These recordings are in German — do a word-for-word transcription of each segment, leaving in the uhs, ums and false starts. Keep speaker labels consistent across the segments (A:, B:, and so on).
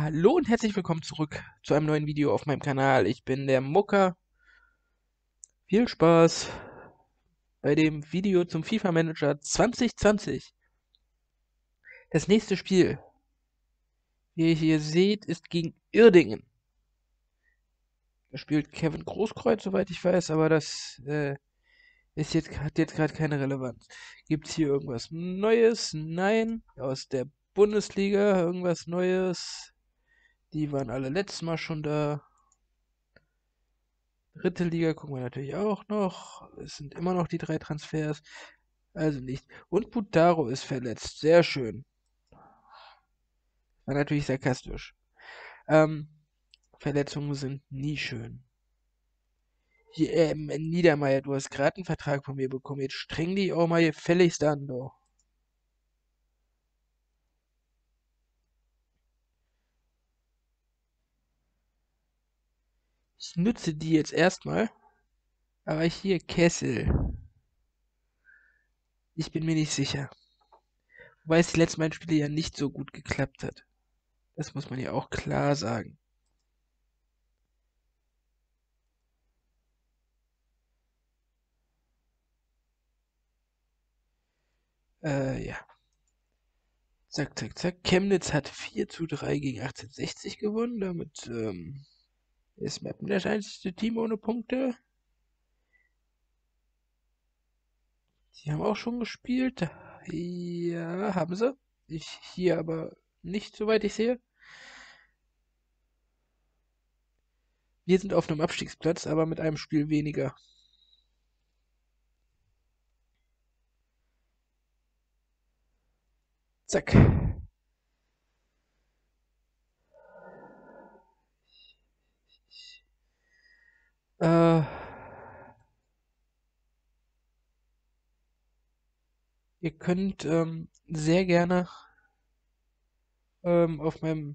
A: Hallo und herzlich willkommen zurück zu einem neuen Video auf meinem Kanal. Ich bin der Mucker. Viel Spaß bei dem Video zum FIFA Manager zwanzig zwanzig. Das nächste Spiel, wie ihr hier seht, ist gegen Uerdingen. Da spielt Kevin Großkreuz, soweit ich weiß, aber das äh, ist jetzt, hat jetzt gerade keine Relevanz. Gibt es hier irgendwas Neues? Nein. Aus der Bundesliga irgendwas Neues? Die waren alle letztes Mal schon da. Dritte Liga gucken wir natürlich auch noch. Es sind immer noch die drei Transfers. Also nicht. Und Butaro ist verletzt. Sehr schön. War natürlich sarkastisch. Ähm, Verletzungen sind nie schön. Hier, ähm, Niedermeyer, du hast gerade einen Vertrag von mir bekommen. Jetzt streng dich auch mal gefälligst an, doch. Ich nütze die jetzt erstmal. Aber hier Kessel. Ich bin mir nicht sicher. Wobei es die letzten beiden Spiele ja nicht so gut geklappt hat. Das muss man ja auch klar sagen. Äh, ja. Zack, zack, zack. Chemnitz hat vier zu drei gegen achtzehnhundertsechzig gewonnen. Damit ähm, ist Meppen das einzige Team ohne Punkte. Die haben auch schon gespielt. Ja, haben sie. Ich hier aber nicht, soweit ich sehe. Wir sind auf einem Abstiegsplatz, aber mit einem Spiel weniger. Zack. Äh, ihr könnt ähm, sehr gerne ähm, auf meinem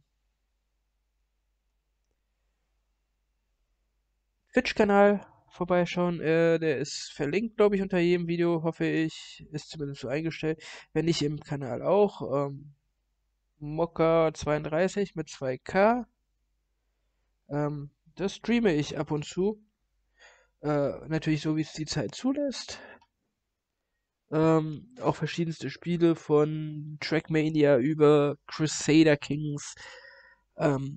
A: Twitch-Kanal vorbeischauen. Äh, der ist verlinkt, glaube ich, unter jedem Video, hoffe ich. Ist zumindest so eingestellt. Wenn nicht im Kanal auch. Ähm, Mokka zweiunddreißig mit zwei K. Ähm, das streame ich ab und zu. Äh, natürlich so, wie es die Zeit zulässt. Ähm, auch verschiedenste Spiele von Trackmania über Crusader Kings. Ähm,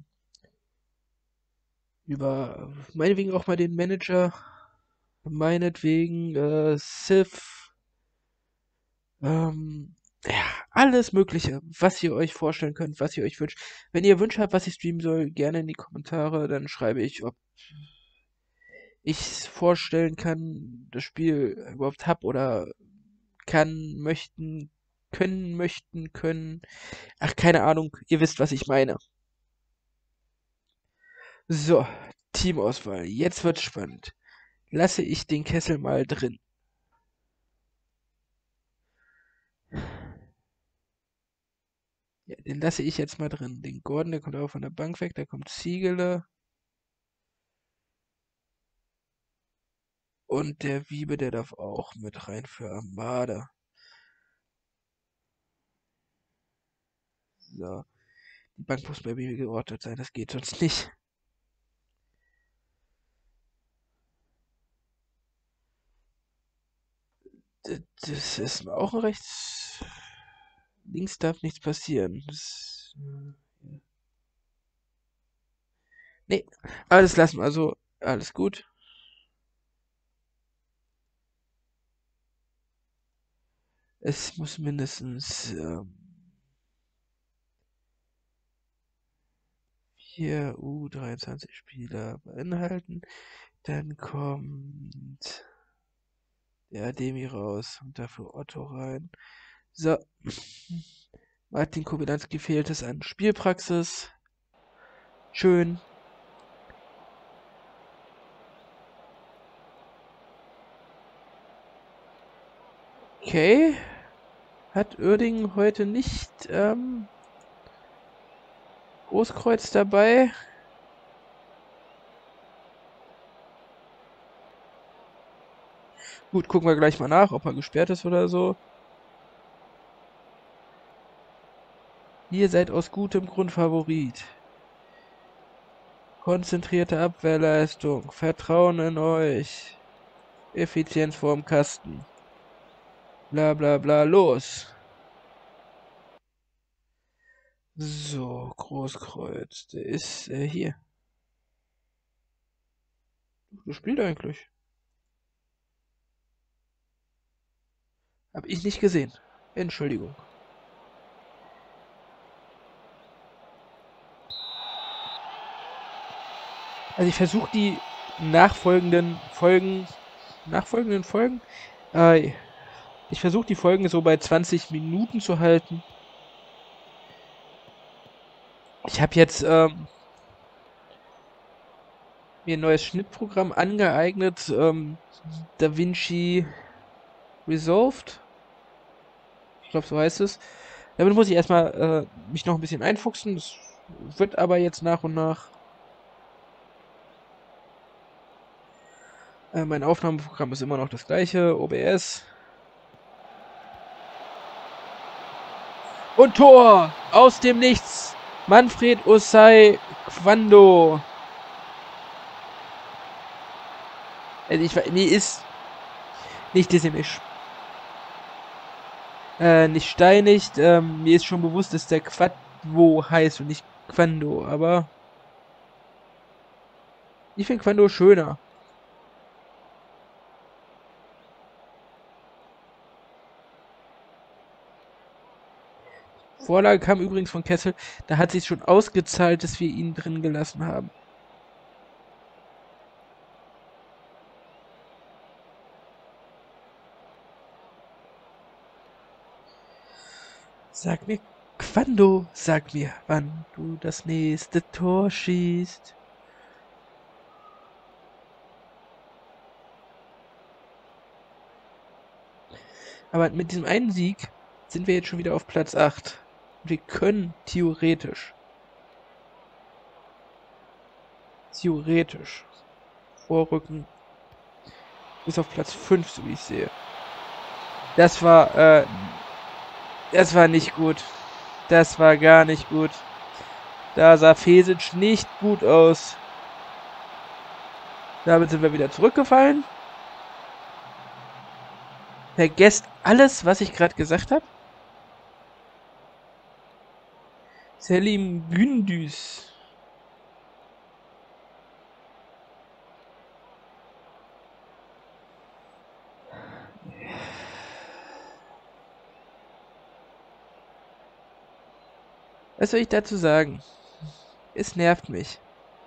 A: über meinetwegen auch mal den Manager. Meinetwegen äh, Civ. Ähm, ja, alles Mögliche, was ihr euch vorstellen könnt, was ihr euch wünscht. Wenn ihr Wünsche habt, was ich streamen soll, gerne in die Kommentare, dann schreibe ich, ob ich es vorstellen kann, das Spiel überhaupt hab oder kann, möchten, können, möchten, können. Ach, keine Ahnung, ihr wisst, was ich meine. So, Teamauswahl. Jetzt wird's spannend. Lasse ich den Kessel mal drin. Ja, den lasse ich jetzt mal drin. Den Gordon, der kommt auch von der Bank weg. Da kommt Ziegele. Und der Wiebe, der darf auch mit rein für Armada. So. Die Bank muss bei mir geordnet sein. Das geht sonst nicht. D- Das ist auch ein Rechts. Links darf nichts passieren. Das, äh, ja. Nee, alles lassen. Also, alles gut. Es muss mindestens ähm, vier U dreiundzwanzig Spieler beinhalten. Dann kommt der Ademi raus und dafür Otto rein. So. Martin Kobylanski fehlt es an Spielpraxis. Schön. Okay. Hat Uerdingen heute nicht ähm, Großkreuz dabei? Gut, gucken wir gleich mal nach, ob er gesperrt ist oder so. Ihr seid aus gutem Grund Favorit. Konzentrierte Abwehrleistung. Vertrauen in euch. Effizienz vorm Kasten. Bla bla bla. Los. So, Großkreuz. Der ist äh, hier. Du spielst eigentlich. Hab ich nicht gesehen. Entschuldigung. Also ich versuche die nachfolgenden Folgen, nachfolgenden Folgen, äh, ich versuche die Folgen so bei zwanzig Minuten zu halten. Ich habe jetzt ähm, mir ein neues Schnittprogramm angeeignet, ähm, DaVinci Resolved. Ich glaube, so heißt es. Damit muss ich erstmal äh, mich noch ein bisschen einfuchsen. Das wird aber jetzt nach und nach. Äh, mein Aufnahmeprogramm ist immer noch das gleiche, O B S. Und Tor! Aus dem Nichts! Manfred Osei Quando. Also ich, mir ist nicht, dass ihr mich äh, nicht steinigt. Ähm, mir ist schon bewusst, dass der Quadvo heißt und nicht Quando, aber ich finde Quando schöner. Vorlage kam übrigens von Kessel. Da hat sich schon ausgezahlt, dass wir ihn drin gelassen haben. Sag mir, Quando, sag mir, wann du das nächste Tor schießt. Aber mit diesem einen Sieg sind wir jetzt schon wieder auf Platz acht. Und wir können theoretisch, theoretisch vorrücken bis auf Platz fünf, so wie ich sehe. Das war, äh, das war nicht gut. Das war gar nicht gut. Da sah Fesic nicht gut aus. Damit sind wir wieder zurückgefallen. Vergesst alles, was ich gerade gesagt habe. Selim Gündüz. Was soll ich dazu sagen? Es nervt mich.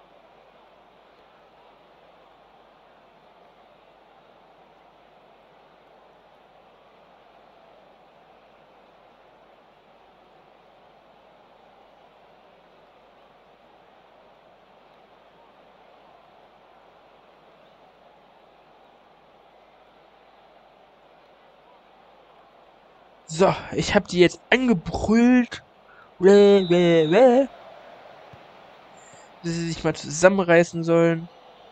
A: So, ich habe die jetzt angebrüllt. Dass sie sich mal zusammenreißen sollen.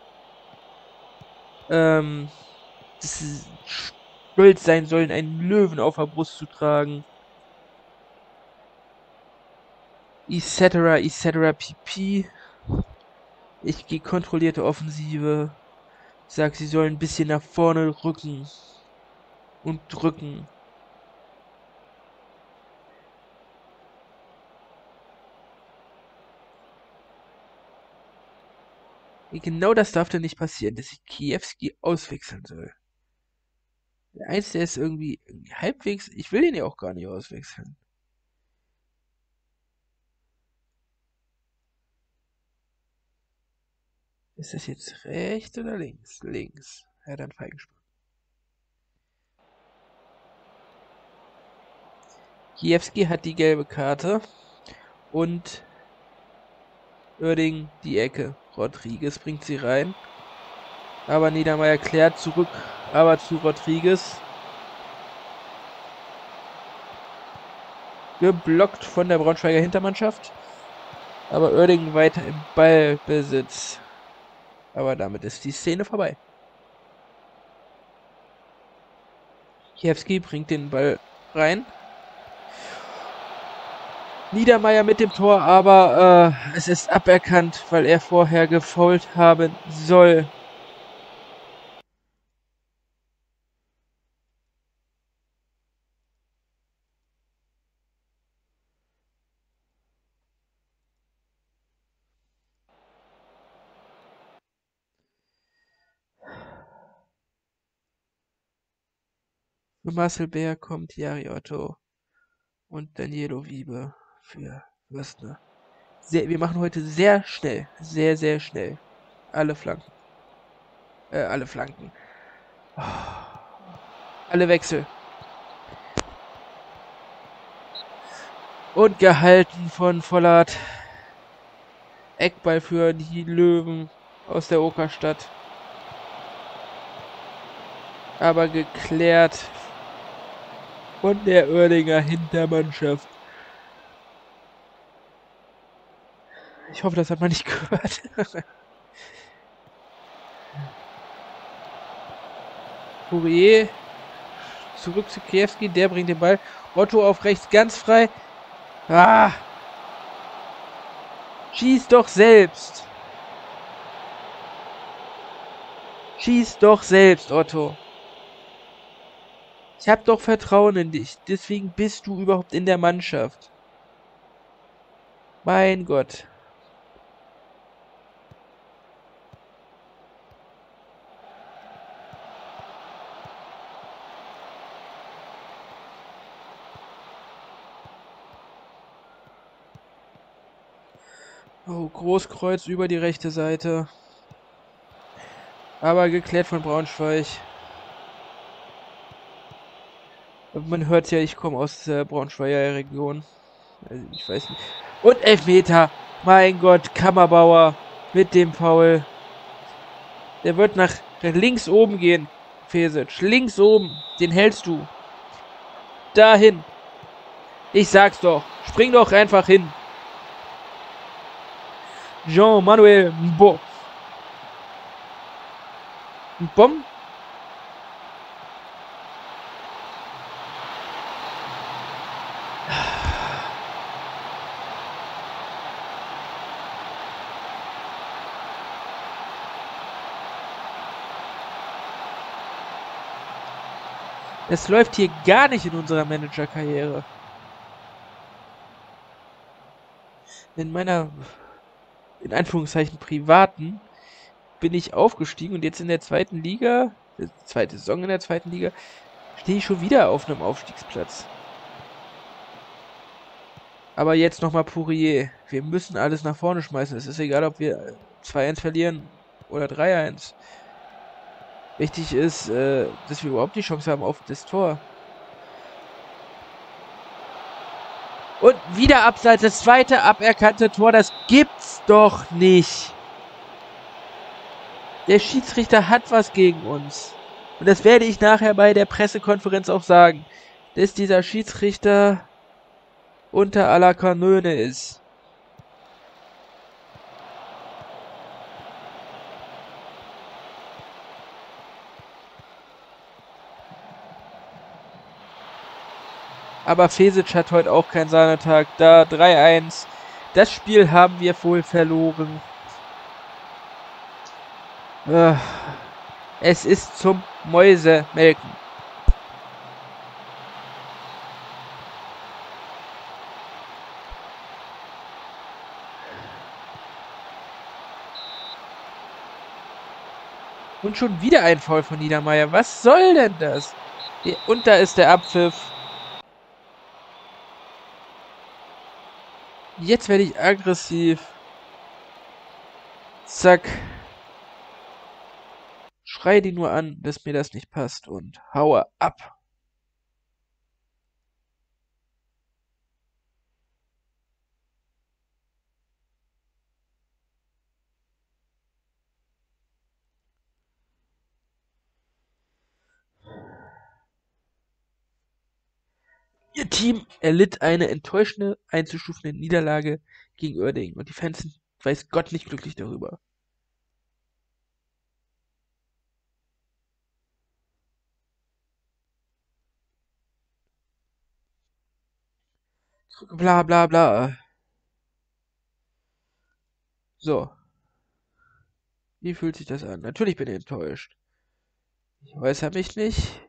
A: Ähm, dass sie stolz sein sollen, einen Löwen auf der Brust zu tragen. Etc, etc pp. Ich gehe kontrollierte Offensive. Sag, sie sollen ein bisschen nach vorne rücken. Und drücken. Genau das darf denn nicht passieren, dass ich Kiewski auswechseln soll. Der Einzige, der ist irgendwie, irgendwie halbwegs. Ich will den ja auch gar nicht auswechseln. Ist das jetzt rechts oder links? Links. Ja, dann Feigenspann. Kiewski hat die gelbe Karte. Und Oerding die Ecke. Rodriguez bringt sie rein. Aber Niedermeyer klärt zurück. Aber zu Rodriguez. Geblockt von der Braunschweiger Hintermannschaft. Aber Oerding weiter im Ballbesitz. Aber damit ist die Szene vorbei. Kiewski bringt den Ball rein. Niedermeyer mit dem Tor, aber äh, es ist aberkannt, weil er vorher gefoult haben soll. Für Marcel Bär kommt Jari Otto und Danielo Wiebe für Würstner. Sehr, wir machen heute sehr schnell, sehr, sehr schnell. Alle Flanken. Äh, alle Flanken. Oh, alle Wechsel. Und gehalten von Vollert. Eckball für die Löwen aus der Okerstadt. Aber geklärt von der Oerdinger Hintermannschaft. Ich hoffe, das hat man nicht gehört. Pourier zurück zu Kiewski, der bringt den Ball. Otto auf rechts ganz frei. Ah! Schieß doch selbst! Schieß doch selbst, Otto! Ich hab doch Vertrauen in dich. Deswegen bist du überhaupt in der Mannschaft. Mein Gott. Oh, Großkreuz über die rechte Seite. Aber geklärt von Braunschweig. Man hört ja, ich komme aus der Braunschweiger Region. Also ich weiß nicht. Und Elfmeter. Mein Gott, Kammerbauer mit dem Foul. Der wird nach links oben gehen. Fesic. Links oben. Den hältst du. Dahin. Ich sag's doch. Spring doch einfach hin. Jean-Manuel Mbo. Mbom? Es läuft hier gar nicht in unserer Managerkarriere. In meiner, in Anführungszeichen, privaten bin ich aufgestiegen und jetzt in der zweiten Liga, die zweite Saison in der zweiten Liga, stehe ich schon wieder auf einem Aufstiegsplatz. Aber jetzt nochmal Pourier. Wir müssen alles nach vorne schmeißen. Es ist egal, ob wir zwei eins verlieren oder drei eins. Wichtig ist, äh, dass wir überhaupt die Chance haben auf das Tor. Und wieder abseits, das zweite aberkannte Tor, das gibt's doch nicht. Der Schiedsrichter hat was gegen uns. Und das werde ich nachher bei der Pressekonferenz auch sagen. Dass dieser Schiedsrichter unter aller Kanone ist. Aber Fesic hat heute auch keinen Sahnetag. Da drei eins. Das Spiel haben wir wohl verloren. Äh, es ist zum Mäusemelken. Und schon wieder ein Foul von Niedermeyer. Was soll denn das? Und da ist der Abpfiff. Jetzt werde ich aggressiv. Zack. Schrei die nur an, dass mir das nicht passt und haue ab. Ihr Team erlitt eine enttäuschende, einzustufende Niederlage gegen Uerdingen und die Fans sind, weiß Gott, nicht glücklich darüber. Bla bla bla. So, wie fühlt sich das an? Natürlich bin ich enttäuscht. Ich äußere mich nicht.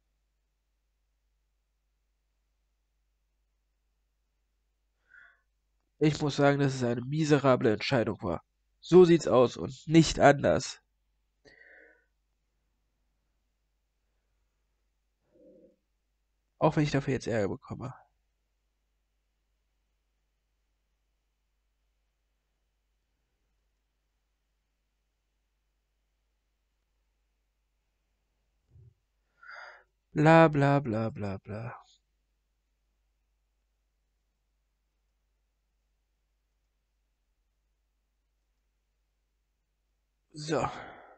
A: Ich muss sagen, dass es eine miserable Entscheidung war. So sieht's aus und nicht anders. Auch wenn ich dafür jetzt Ärger bekomme. Bla bla bla bla bla. So.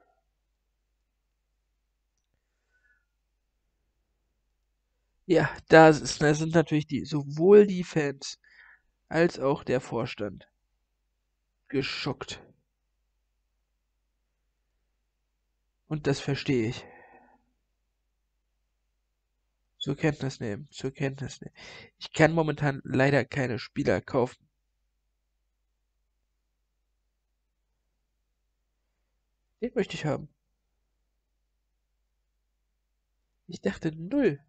A: Ja, da ist, da sind natürlich die, sowohl die Fans als auch der Vorstand geschockt. Und das verstehe ich. Zur Kenntnis nehmen, zur Kenntnis nehmen. Ich kann momentan leider keine Spieler kaufen. Den möchte ich haben. Ich dachte null.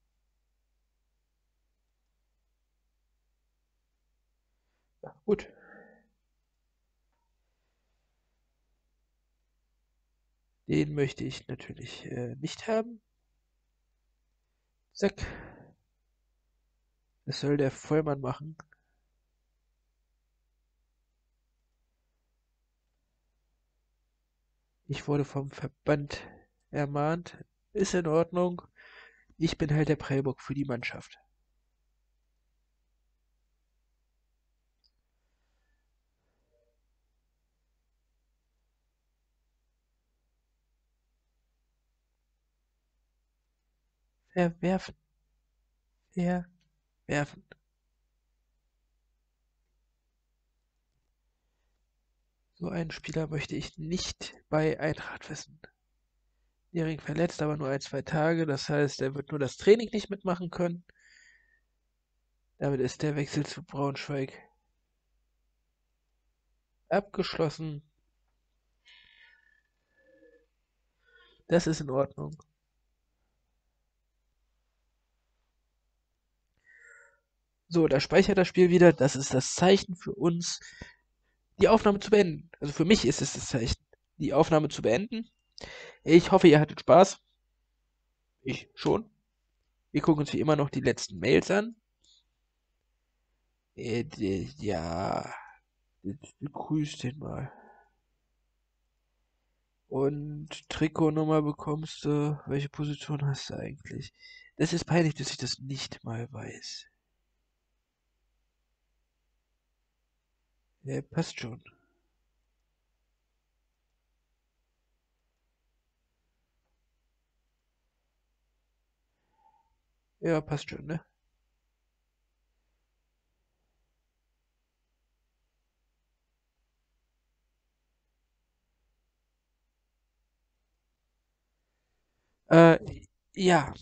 A: Ja, gut. Den möchte ich natürlich äh, nicht haben. Zack. Das soll der Vollmann machen. Ich wurde vom Verband ermahnt. Ist in Ordnung. Ich bin halt der Prellbock für die Mannschaft. Verwerfen. Verwerfen. So einen Spieler möchte ich nicht bei Eintracht wissen. Niering verletzt, aber nur ein, zwei Tage. Das heißt, er wird nur das Training nicht mitmachen können. Damit ist der Wechsel zu Braunschweig abgeschlossen. Das ist in Ordnung. So, da speichert das Spiel wieder. Das ist das Zeichen für uns, die Aufnahme zu beenden. Also für mich ist es das Zeichen, die Aufnahme zu beenden. Ich hoffe, ihr hattet Spaß. Ich schon. Wir gucken uns wie immer noch die letzten Mails an. Äh, die, ja, grüß den mal. Und Trikotnummer bekommst du. Welche Position hast du eigentlich? Das ist peinlich, dass ich das nicht mal weiß. Ja, passt schon. Ja, passt schon, ne? Äh, ja,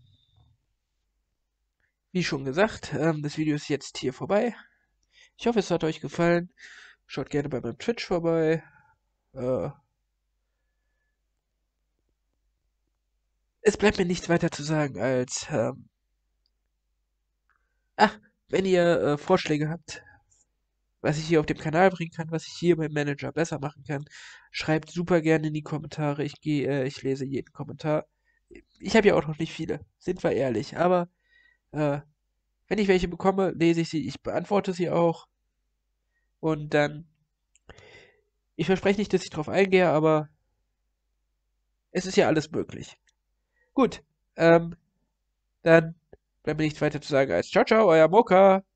A: wie schon gesagt, ähm, das Video ist jetzt hier vorbei. Ich hoffe, es hat euch gefallen. Schaut gerne bei meinem Twitch vorbei. Äh, es bleibt mir nichts weiter zu sagen als, ähm, ach, wenn ihr äh, Vorschläge habt, was ich hier auf dem Kanal bringen kann, was ich hier beim Manager besser machen kann, schreibt super gerne in die Kommentare. Ich gehe, äh, ich lese jeden Kommentar. Ich habe ja auch noch nicht viele, sind wir ehrlich, aber äh, wenn ich welche bekomme, lese ich sie, ich beantworte sie auch und dann, ich verspreche nicht, dass ich drauf eingehe, aber es ist ja alles möglich. Gut, ähm, dann bleibt mir nichts weiter zu sagen als ciao, ciao, euer Moka.